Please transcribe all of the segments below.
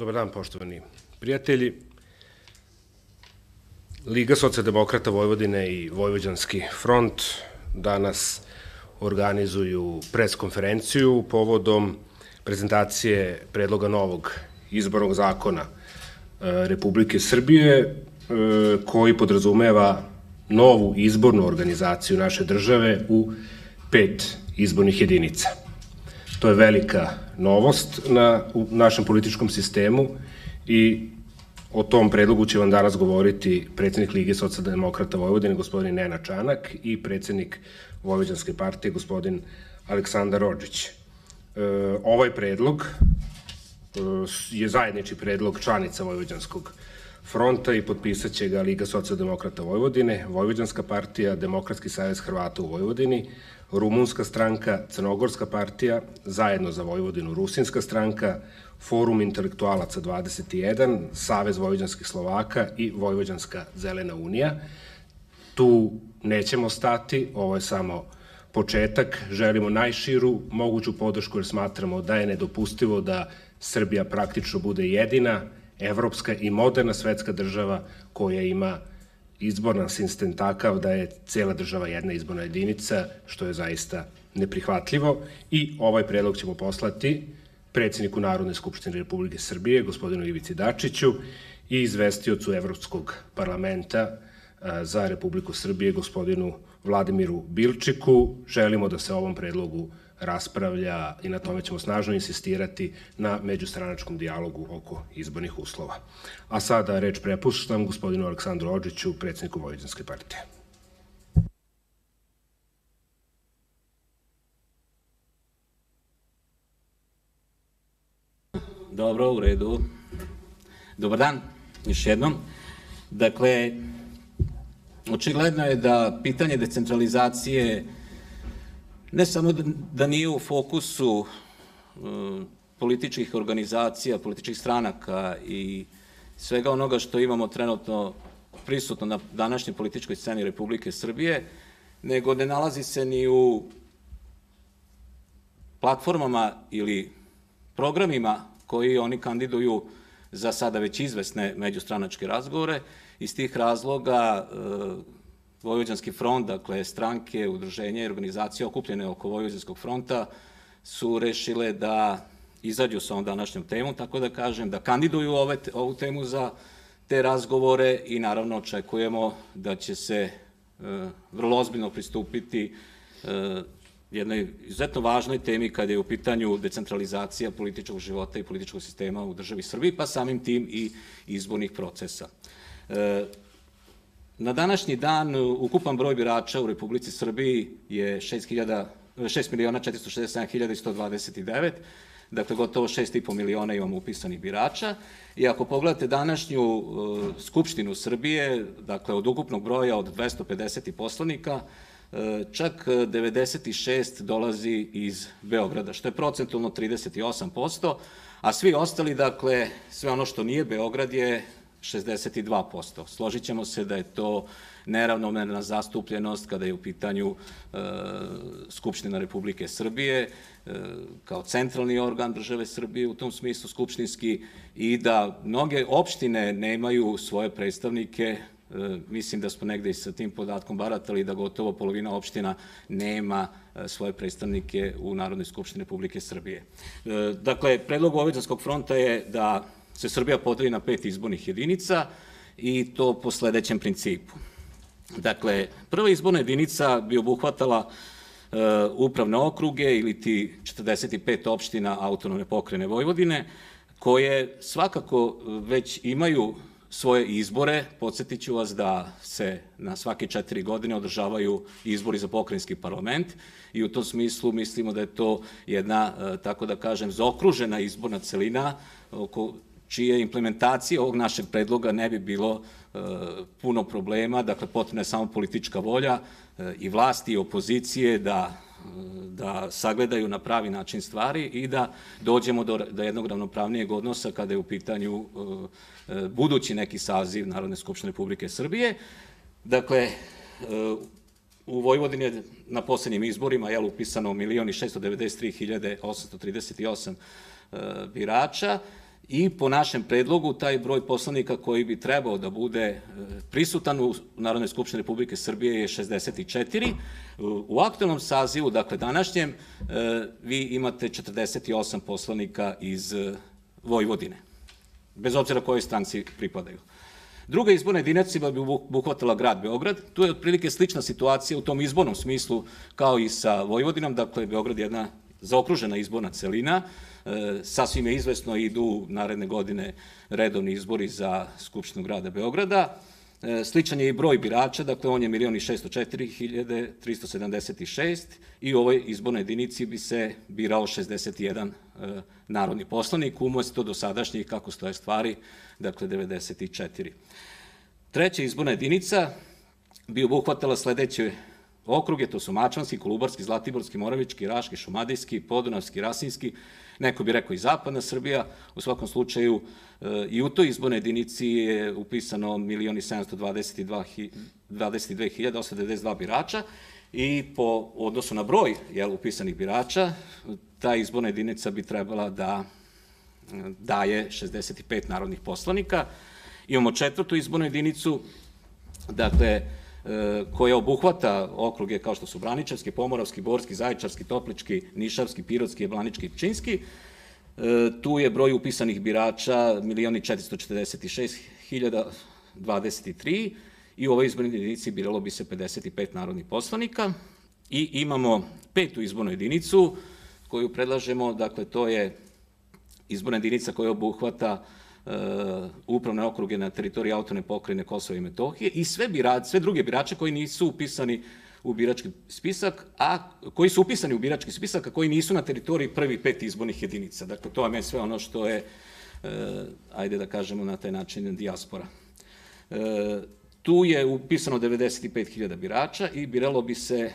Dobar dan, poštovani prijatelji. Liga socijaldemokrata Vojvodine i Vojvođanski front danas organizuju pres-konferenciju povodom prezentacije predloga novog izbornog zakona Republike Srbije, koji podrazumeva novu izbornu organizaciju naše države u 5 izbornih jedinica. To je velika novost u našem političkom sistemu i o tom predlogu će vam danas govoriti predsednik Lige socijaldemokrata Vojvodine, gospodin Nenad Čanak, i predsednik Vojvođanske partije, gospodin Aleksandar Odžić. Ovaj predlog je zajednički predlog članica Vojvođanskog fronta i potpisat će ga Liga socijaldemokrata Vojvodine, Vojvođanska partija, Demokratski savez Hrvata u Vojvodini, Rumunska stranka, Crnogorska partija, Zajedno za Vojvodinu, Rusinska stranka, Forum intelektualaca 21, Savez vojvođanskih Slovaka i Vojvođanska zelena unija. Tu nećemo stati, ovo je samo početak, želimo najširu moguću podršku jer smatramo da je nedopustivo da Srbija praktično bude jedina evropska i moderna svetska država koja ima izborni sistem takav da je cela država jedna izborna jedinica, što je zaista neprihvatljivo. I ovaj predlog ćemo poslati predsedniku Narodne skupštine Republike Srbije, gospodinu Ivici Dačiću, i izvestiocu Evropskog parlamenta za Republiku Srbije, gospodinu Vladimiru Bilčiku. Želimo da se o ovom predlogu raspravlja i na tome ćemo snažno insistirati na međustranačkom dijalogu oko izbornih uslova. A sada reč prepuštam gospodinu Aleksandru Odžiću, predsedniku Vojvođanske partije. Dobro, u redu. Dobar dan, još jednom. Dakle, očigledno je da pitanje decentralizacije ne samo da nije u fokusu političkih organizacija, političkih stranaka i svega onoga što imamo trenutno prisutno na današnjoj političkoj sceni Republike Srbije, nego ne nalazi se ni u platformama ili programima koji oni kandiduju za sada već izvesne međustranačke razgovore. Iz tih razloga Vojvođanski front, dakle stranke, udruženje i organizacije okupljene oko Vojvođanskog fronta su rešile da izađu sa ovom današnjom temom, tako da kažem, da kandiduju ovu temu za te razgovore i naravno očekujemo da će se vrlo ozbiljno pristupiti jednoj izuzetno važnoj temi kada je u pitanju decentralizacija političkog života i političkog sistema u državi Srbiji, pa samim tim i izbornih procesa. Na današnji dan ukupan broj birača u Republici Srbiji je 6.467.129, dakle gotovo 6,5 miliona imamo upisanih birača. I ako pogledate današnju Skupštinu Srbije, dakle od ukupnog broja od 250 poslanika, čak 96 dolazi iz Beograda, što je procentualno 38%, a svi ostali, dakle, sve ono što nije Beograd je 62%. Složit ćemo se da je to neravnomerna zastupljenost kada je u pitanju Skupština Republike Srbije kao centralni organ države Srbije u tom smislu skupštinski i da mnoge opštine nemaju svoje predstavnike. Mislim da smo negde i sa tim podatkom baratali da gotovo polovina opština nema svoje predstavnike u Narodnoj skupštini Republike Srbije. Dakle, predlog Vojvođanskog fronta je da se Srbija podeli na 5 izbornih jedinica i to po sledećem principu. Dakle, prva izborna jedinica bi obuhvatala upravne okruge ili ti 45 opština autonomne pokrajine Vojvodine, koje svakako već imaju svoje izbore. Podsjetit ću vas da se na svake 4 godine održavaju izbori za pokrajinski parlament i u tom smislu mislimo da je to jedna, tako da kažem, zaokružena izborna celina oko čije implementacije ovog našeg predloga ne bi bilo puno problema. Dakle, potrebna je samo politička volja i vlasti i opozicije da sagledaju na pravi način stvari i da dođemo do jednog ravnopravnijeg odnosa kada je u pitanju budući neki saziv Narodne skupštine Republike Srbije. Dakle, u Vojvodini je na poslednjim izborima upisano 1.693.838 birača i po našem predlogu taj broj poslanika koji bi trebao da bude prisutan u Narodnoj skupštini Republike Srbije je 64. U aktualnom sazivu, dakle današnjem, vi imate 48 poslanika iz Vojvodine, bez obzira kojoj stranci pripadaju. Druga izborna jedinica bi obuhvatala grad Beograd. Tu je otprilike slična situacija u tom izbornom smislu kao i sa Vojvodinom, dakle Beograd je jedna zaokružena izborna celina, sasvim je izvesno idu naredne godine redovni izbori za Skupštinu grada Beograda. Sličan je i broj birača, dakle on je 1.604.376 i u ovoj izbornoj jedinici bi se birao 61 narodni poslanik, umesto dosadašnjih, kako stoje stvari, dakle 94. Treća izborna jedinica bi obuhvatala sledeće okruge, to su Mačvanski, Kolubarski, Zlatiborski, Moravički, Raški, Šumadijski, Podunavski, Rasinski, neko bi rekao i Zapadna Srbija. U svakom slučaju i u toj izbornoj jedinici je upisano 1.722.892 birača i po odnosu na broj upisanih birača, ta izborna jedinica bi trebala da daje 65 narodnih poslanika. Imamo četvrtu izbornu jedinicu, dakle, koja obuhvata okruge kao što su Braničevski, Pomoravski, Borski, Zaječarski, Toplički, Nišavski, Pirotski, Jablanički i Pčinjski. Tu je broj upisanih birača 1.446.023 i u ovoj izbornoj jedinici biralo bi se 55 narodnih poslanika. I imamo petu izbornu jedinicu koju predlažemo, dakle to je izborna jedinica koja obuhvata upravne okruge na teritoriji Autonomne pokrajine Kosova i Metohije i sve druge birače koji nisu upisani u birački spisak, koji su upisani u birački spisak, a koji nisu na teritoriji prvih 5 izbornih jedinica. Dakle, to je sve ono što je, ajde da kažemo na taj način, dijaspora. Tu je upisano 95.000 birača i biralo bi se,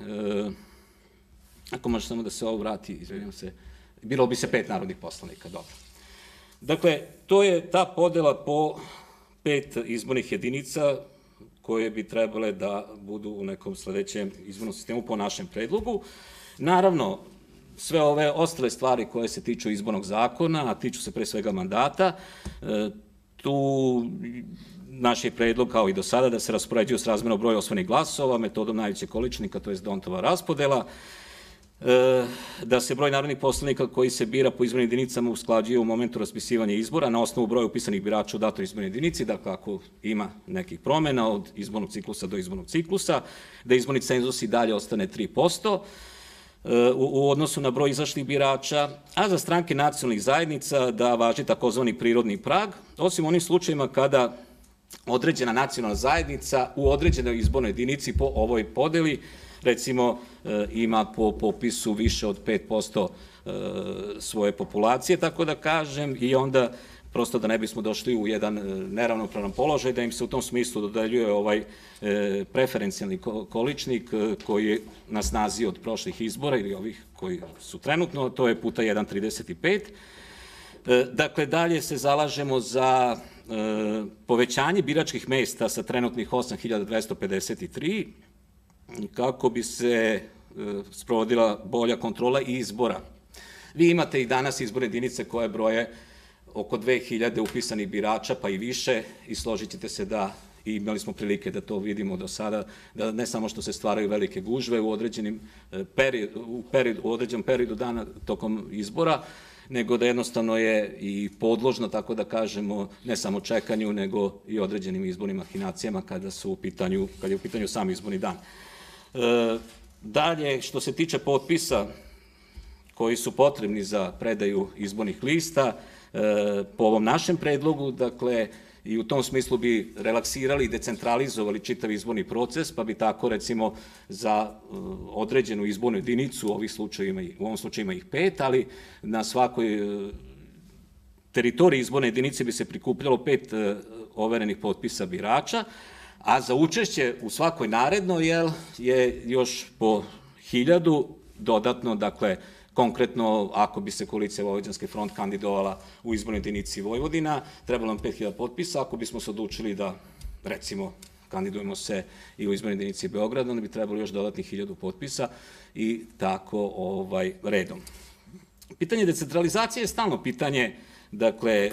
ako može samo da se ovo vrati, izvinjam se, biralo bi se 5 narodnih poslanika, dobro. Dakle, to je ta podela po 5 izbornih jedinica koje bi trebale da budu u nekom sledećem izbornom sistemu po našem predlogu. Naravno, sve ove ostale stvari koje se tiču izbornog zakona, a tiču se pre svega mandata, tu naš je predlog, kao i do sada, da se raspoređuju srazmerno broj osvojenih glasova, metodom najvećeg količnika, to je D'Hondtova raspodela, da se broj narodnih poslanika koji se bira po izbornim jedinicama usklađuje u momentu raspisivanja izbora na osnovu broja upisanih birača u datoj izbornoj jedinici, dakle ako ima nekih promena od izbornog ciklusa do izbornog ciklusa, da izborni cenzus i dalje ostane 3% u odnosu na broj izašlih birača, a za stranke nacionalnih zajednica da važi takozvani prirodni prag, osim u onim slučajima kada određena nacionalna zajednica u određenoj izbornoj jedinici po ovoj podeli recimo ima po popisu više od 5% svoje populacije, tako da kažem, i onda prosto da ne bismo došli u jedan neravnopravan položaj, da im se u tom smislu dodeljuje ovaj preferencijalni količnik koji je na snazi od prošlih izbora ili ovih koji su trenutno, to je puta 1,35. Dakle, dalje se zalažemo za povećanje biračkih mesta sa trenutnih 8.253 kako bi se sprovodila bolja kontrola izbora. Vi imate i danas izborne jedinice koje broje oko 2000 upisanih birača, pa i više, i složit ćete se da, i imali smo prilike da to vidimo do sada, da ne samo što se stvaraju velike gužve u određenom periodu dana tokom izbora, nego da jednostavno je i podložno, tako da kažemo, ne samo čekanju, nego i određenim izbornim mahinacijama kad je u pitanju sam izborni dan. Dalje, što se tiče potpisa koji su potrebni za predaju izbornih lista, po ovom našem predlogu, dakle, i u tom smislu bi relaksirali i decentralizovali čitav izborni proces, pa bi tako, recimo, za određenu izbornu jedinicu, u ovom slučaju ima ih 5, ali na svakoj teritoriji izborne jedinice bi se prikupljalo 5 overenih potpisa birača, a za učešće u svakoj narednoj je još po 1000 dodatno, dakle, konkretno, ako bi se koalicija Vojvođanski front kandidovala u izbornoj jedinici Vojvodina, trebalo nam 5000 potpisa. Ako bismo se odlučili da, recimo, kandidujemo se i u izbornoj jedinici Beograda, onda bi trebalo još dodatnih 1000 potpisa i tako redom. Pitanje decentralizacije je stalno pitanje dakle,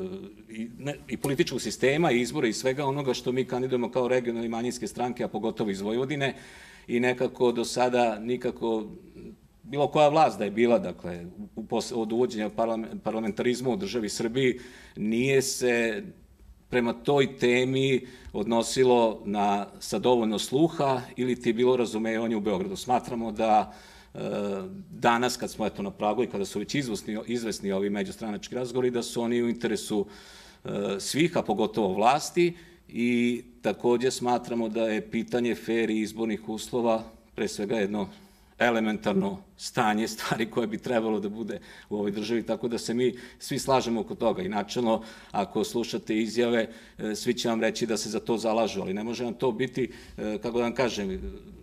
i političkog sistema, i izbora i svega onoga što mi kandidujemo kao regionalne manjinske stranke, a pogotovo iz Vojvodine, i nekako do sada nikako bilo koja vlast da je bila, dakle, od uvođenja parlamentarizma u državi Srbiji, nije se prema toj temi odnosilo sa dovoljno sluha ili ti je bilo razumevanje u Beogradu. Smatramo da danas, kad smo na pragu i kada su već izvesni ovi međustranački razgovori, da su oni u interesu svih, a pogotovo vlasti, i takođe smatramo da je pitanje fer i izbornih uslova pre svega jedno elementarno stanje stvari koje bi trebalo da bude u ovoj državi, tako da se mi svi slažemo oko toga. I načelno, ako slušate izjave, svi će vam reći da se za to zalažu, ali ne može vam to biti, kako da vam kažem,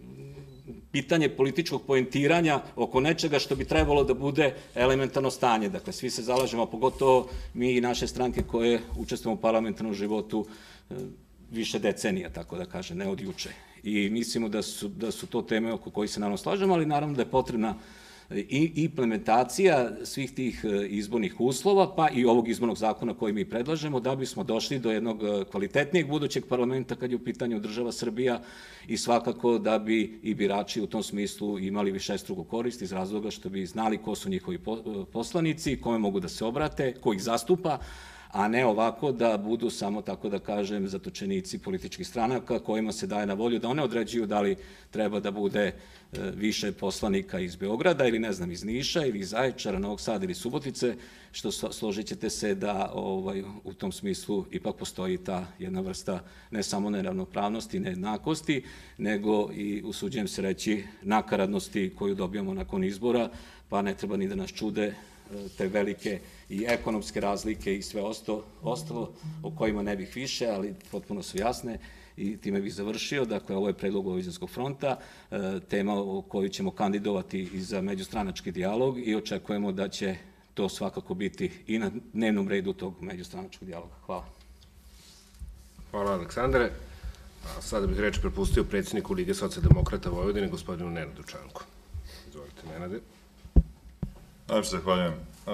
pitanje političkog poentiranja oko nečega što bi trebalo da bude elementarno stanje. Dakle, svi se zalažemo, a pogotovo mi i naše stranke koje učestvujemo u parlamentarnom životu više decenija, tako da kažem, ne od juče. I mislimo da su to teme oko kojih se naravno slažemo, ali naravno da je potrebna i implementacija svih tih izbornih uslova, pa i ovog izbornog zakona koji mi predlažemo, da bismo došli do jednog kvalitetnijeg budućeg parlamenta kad je u pitanju država Srbija, i svakako da bi i birači u tom smislu imali višestruku korist iz razloga što bi znali ko su njihovi poslanici, kome mogu da se obrate, ko ih zastupa, a ne ovako da budu samo, tako da kažem, zatočenici političkih stranaka kojima se daje na volju da one određuju da li treba da bude više poslanika iz Beograda ili, ne znam, iz Niša ili iz Zaječara, Novog Sada ili Subotice, što složit ćete se da u tom smislu ipak postoji ta jedna vrsta ne samo neravnopravnosti, nejednakosti, nego i, usuđujem se reći, nakaradnosti koju dobijamo nakon izbora, pa ne treba ni da nas čude te velike i ekonomske razlike i sve ostalo o kojima ne bih više, ali potpuno su jasne, i time bih završio. Dakle, ovo je predlog Vojvođanskog fronta, tema o kojoj ćemo kandidovati i za međustranački dijalog, i očekujemo da će to svakako biti i na dnevnom redu tog međustranačkog dijaloga. Hvala. Hvala, Aleksandre. Sada bih reč prepustio predsjedniku Lige socijaldemokrata Vojvodine, gospodinu Nenadu Čanku. Izvolite, Nenade. Najprej zahvaljujem.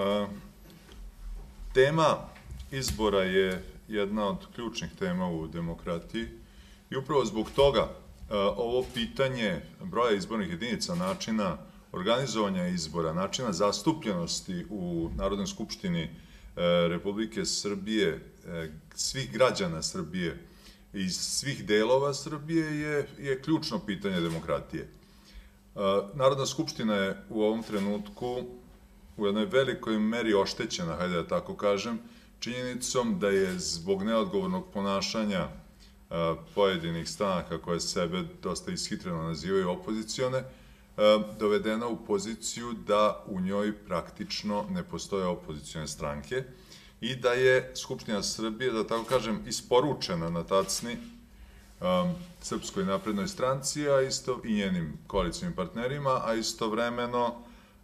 Tema izbora je jedna od ključnih tema u demokratiji i upravo zbog toga ovo pitanje broja izbornih jedinica, načina organizovanja izbora, načina zastupljenosti u Narodnoj skupštini Republike Srbije, svih građana Srbije iz svih delova Srbije je ključno pitanje demokratije. Narodna skupština je u ovom trenutku u jednoj velikoj meri oštećena, hajde da tako kažem, činjenicom da je zbog neodgovornog ponašanja pojedinih stranaka koje sebe dosta ishitreno nazivaju opozicione, dovedena u poziciju da u njoj praktično ne postoje opozicione stranke i da je Skupština Srbije, da tako kažem, isporučena na tacni Srpskoj naprednoj stranci, a isto i njenim koalicijnim partnerima, a istovremeno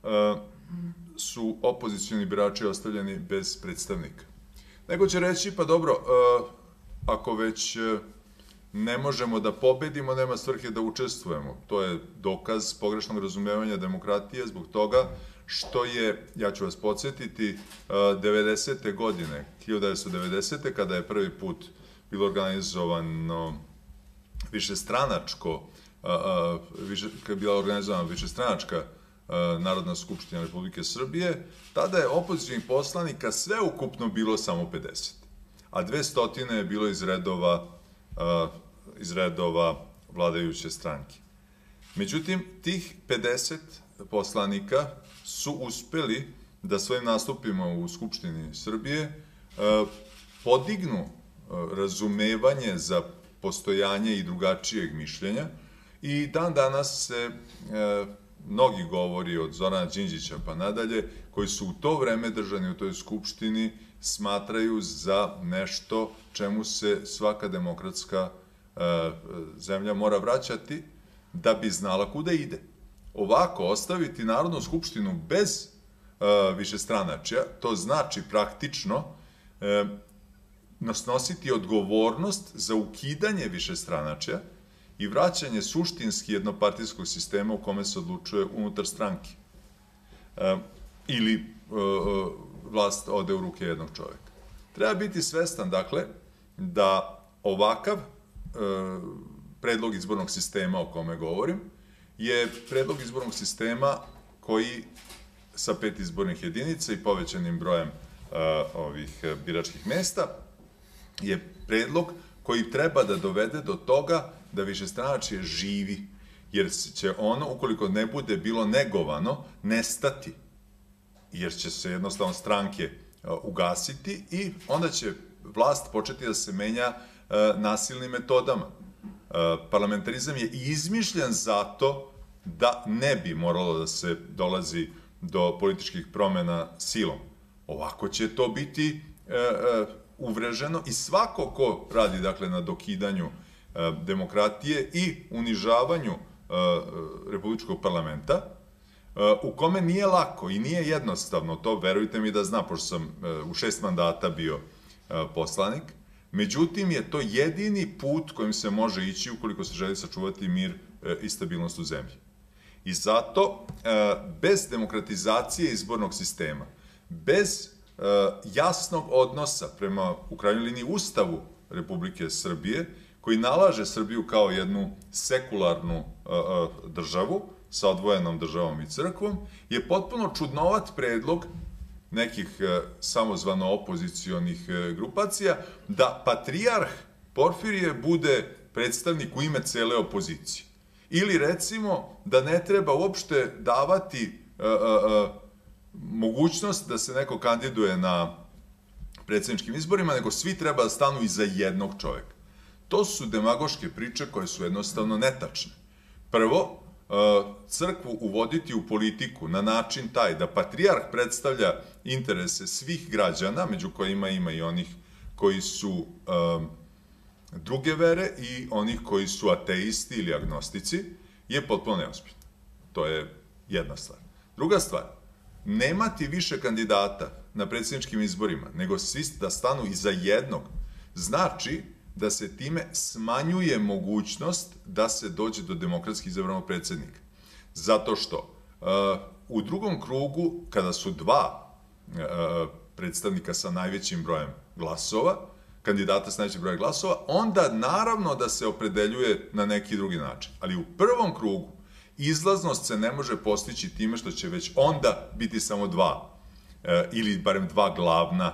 su opozicioni birači ostavljeni bez predstavnika. Neko će reći, pa dobro, ako već ne možemo da pobedimo, nema svrhe da učestvujemo. To je dokaz pogrešnog razumevanja demokratije zbog toga što je, ja ću vas podsjetiti, 90. godine, 1990. kada je prvi put bilo organizovano višestranačka Narodna skupština Republike Srbije, tada je opozicijalnih poslanika sveukupno bilo samo 50, a 200 je bilo iz redova vladajuće stranke. Međutim, tih 50 poslanika su uspeli da svojim nastupima u Skupštini Srbije podignu razumevanje za postojanje i drugačijeg mišljenja, i dan danas se mnogi govori od Zorana Đinđića pa nadalje, koji su u to vreme držani u toj Skupštini, smatraju za nešto čemu se svaka demokratska zemlja mora vraćati da bi znala kuda ide. Ovako, ostaviti Narodnu skupštinu bez višestranačja, to znači praktično snositi odgovornost za ukidanje višestranačja i vraćanje suštinski jednopartijskog sistema u kome se odlučuje unutar stranke. ili vlast ode u ruke jednog čoveka. Treba biti svestan, dakle, da ovakav predlog izbornog sistema o kome govorim je predlog izbornog sistema koji sa 5 izbornih jedinica i povećanim brojem ovih biračkih mesta je predlog koji treba da dovede do toga da višestranačje živi, jer će ono, ukoliko ne bude bilo negovano, nestati, jer će se jednostavno stranke ugasiti i onda će vlast početi da se menja nasilnim metodama. Parlamentarizam je izmišljen zato da ne bi moralo da se dolazi do političkih promena silom. Ovako će to biti uvreženo i svako ko radi, dakle, na dokidanju demokratije i unižavanju Republičkog parlamenta, u kome nije lako i nije jednostavno, to verujte mi da znam, pošto sam u 6 mandata bio poslanik, međutim je to jedini put kojim se može ići ukoliko se želi sačuvati mir i stabilnost u zemlji. I zato, bez demokratizacije izbornog sistema, bez jasnog odnosa prema, u krajnjoj liniji, Ustavu Republike Srbije, koji nalaže Srbiju kao jednu sekularnu državu sa odvojenom državom i crkvom, je potpuno čudnovat predlog nekih samozvano opozicionih grupacija da patrijarh Porfirije bude predstavnik u ime cele opozicije. Ili, recimo, da ne treba uopšte davati mogućnost da se neko kandiduje na predsjedničkim izborima, nego svi treba da stanu iza jednog čoveka. To su demagoške priče koje su jednostavno netačne. Prvo, crkvu uvoditi u politiku na način taj da patrijarh predstavlja interese svih građana, među kojima ima i onih koji su druge vere i onih koji su ateisti ili agnostici, je potpuno neozbiljno. To je jedna stvar. Druga stvar, nemati više kandidata na predsjedničkim izborima, nego svi da stanu iza jednog, znači da se time smanjuje mogućnost da se dođe do demokratski izabranog predsjednika. Zato što u drugom krugu, kada su 2 predstavnika sa najvećim brojem glasova, kandidata sa najvećim brojem glasova, onda naravno da se opredeljuje na neki drugi način. Ali u prvom krugu izlaznost se ne može postići time što će već onda biti samo 2 ili barem 2 glavna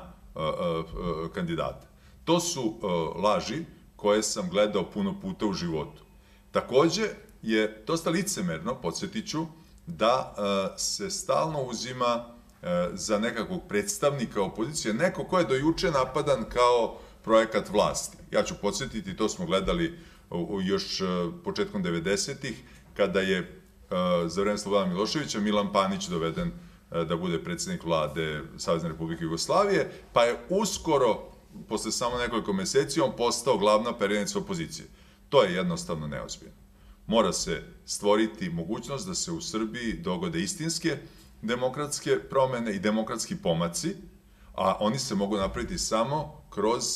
kandidata. To su laži koje sam gledao puno puta u životu. Takođe je dosta licemerno, podsjetit ću, da se stalno uzima za nekakvog predstavnika opozicije, neko ko je do juče napadan kao projekat vlasti. Ja ću podsjetiti, to smo gledali još početkom 90-ih, kada je za vreme Slobodana Miloševića Milan Panić doveden da bude predsjednik vlade Savezne Republike Jugoslavije, pa je uskoro, posle samo nekoliko meseci, on postao glavna perjanica opozicije. To je jednostavno neozbiljno. Mora se stvoriti mogućnost da se u Srbiji dogode istinske demokratske promene i demokratski pomaci, a oni se mogu napraviti samo kroz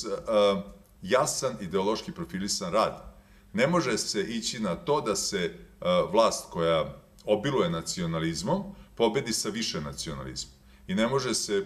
jasan ideološki profilisan rad. Ne može se ići na to da se vlast koja obiluje nacionalizmom pobedi sa više nacionalizma. I ne može se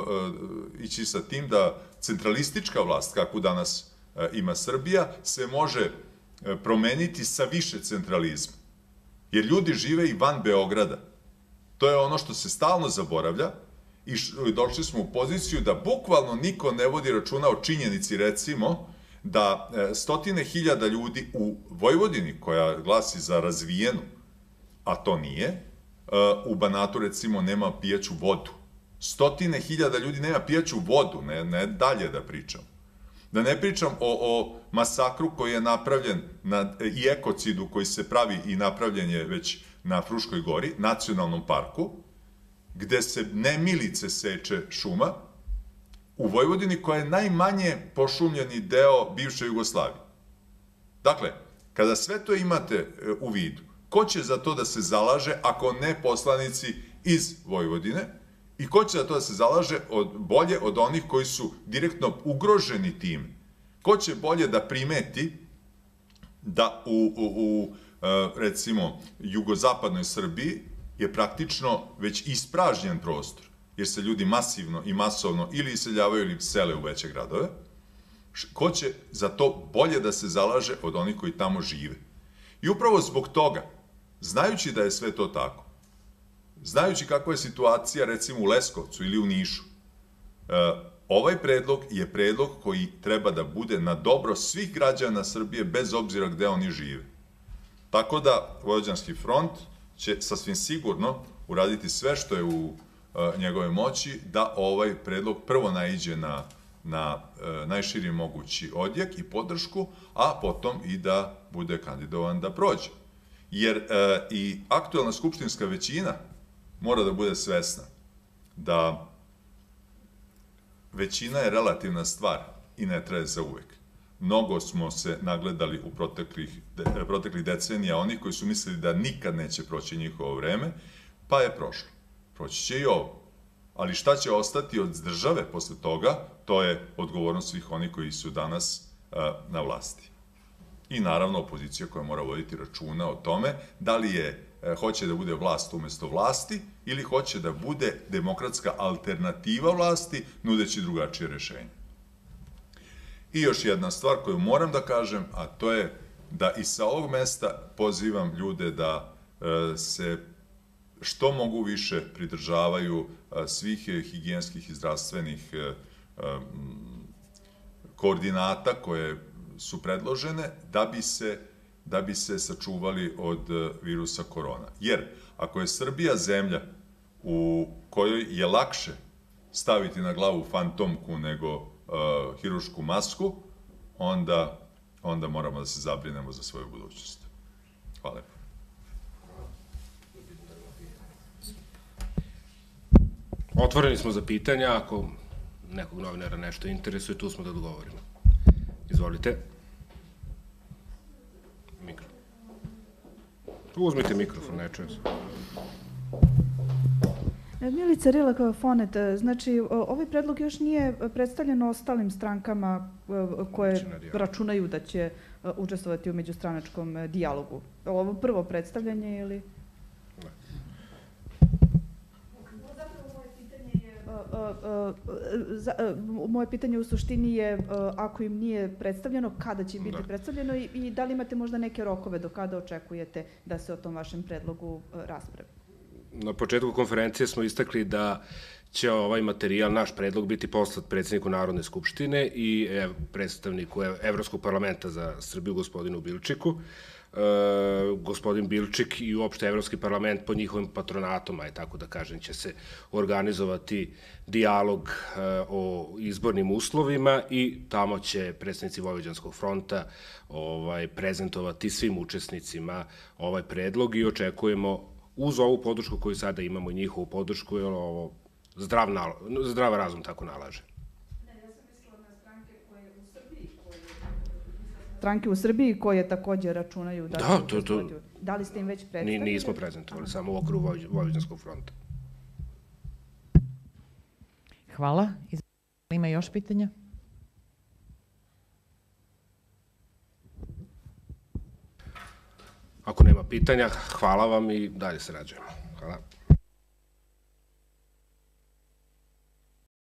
ići sa tim da centralistička vlast, kakvu danas ima Srbija, se može promeniti sa više centralizma. Jer ljudi žive i van Beograda. To je ono što se stalno zaboravlja i došli smo u poziciju da bukvalno niko ne vodi računa o činjenici, recimo, da 100.000 ljudi u Vojvodini, koja glasi za razvijenu, a to nije, u Banatu, recimo, nema pijaću vodu. 100.000 ljudi nema pijaću vodu, ne dalje da pričam. Da ne pričam o masakru koji je napravljen i ekocidu koji se pravi i napravljen je već na Fruškoj gori, nacionalnom parku, gde se nemilice seče šuma, u Vojvodini koja je najmanje pošumljeni deo bivše Jugoslavije. Dakle, kada sve to imate u vidu, ko će za to da se zalaže ako ne poslanici iz Vojvodine i ko će za to da se zalaže bolje od onih koji su direktno ugroženi tim? Ko će bolje da primeti da u recimo, jugozapadnoj Srbiji je praktično već ispražnjen prostor, jer se ljudi masivno i masovno ili iseljavaju ili sele u veće gradove, ko će za to bolje da se zalaže od onih koji tamo žive. I upravo zbog toga, znajući da je sve to tako, znajući kakva je situacija recimo u Leskovcu ili u Nišu, ovaj predlog je predlog koji treba da bude na dobro svih građana Srbije bez obzira gde oni žive. Tako da Vojvođanski front će sasvim sigurno uraditi sve što je u njegove moći da ovaj predlog prvo naiđe na najširi mogući odjek i podršku, a potom i da bude kandidovan da prođe. Jer i aktuelna skupštinska većina mora da bude svesna da većina je relativna stvar i ne traje za uvek. Mnogo smo se nagledali u proteklih decenija onih koji su mislili da nikad neće proći njihovo vreme, pa je prošlo. Proći će i ovo. Ali šta će ostati od države posle toga, to je odgovornost svih onih koji su danas na vlasti. I naravno opozicija koja mora voditi računa o tome da li hoće da bude vlast umesto vlasti ili hoće da bude demokratska alternativa vlasti nudeći drugačije rešenje. I još jedna stvar koju moram da kažem, a to je da i sa ovog mesta pozivam ljude da se što mogu više pridržavaju svih higijenskih i zdravstvenih koordinata koje su predložene da bi se sačuvali od virusa korona. Jer ako je Srbija zemlja u kojoj je lakše staviti na glavu fantomku nego hirušku masku, onda moramo da se zabrinemo za svoju budućnost. Hvala lepo. Otvoreni smo za pitanja, ako nekog novinara nešto interesuje, tu smo da odgovorimo. Izvolite. Mikrofon. Uzmite mikrofon, ne čuje se. Milica Rilak-Fonet, znači ovaj predlog još nije predstavljen ostalim strankama koje računaju da će učestvovati u međustranačkom dijalogu. Ovo prvo predstavljanje ili... Moje pitanje u suštini je, ako im nije predstavljeno, kada će biti predstavljeno i da li imate možda neke rokove do kada očekujete da se o tom vašem predlogu raspravi? Na početku konferencije smo istakli da će ovaj materijal, naš predlog, biti poslat predsjedniku Narodne skupštine i predstavniku Evropskog parlamenta za Srbiju, gospodinu Bilčiku. Gospodin Bilčik i uopšte Evropski parlament pod njihovim patronatom, aj tako da kažem, će se organizovati dijalog o izbornim uslovima i tamo će predstavnici Vojvođanskog fronta prezentovati svim učesnicima ovaj predlog i očekujemo uz ovu podršku koju sada imamo i njihovu podršku, jer ovo zdrav razum tako nalaže. Stranke u Srbiji koje takođe računaju da... Da, da li ste im već predstavili? Nismo prezentovali, samo u okru Vojvođanskog fronta. Hvala. Ima još pitanja? Ako nema pitanja, hvala vam i dalje sarađujemo. Hvala.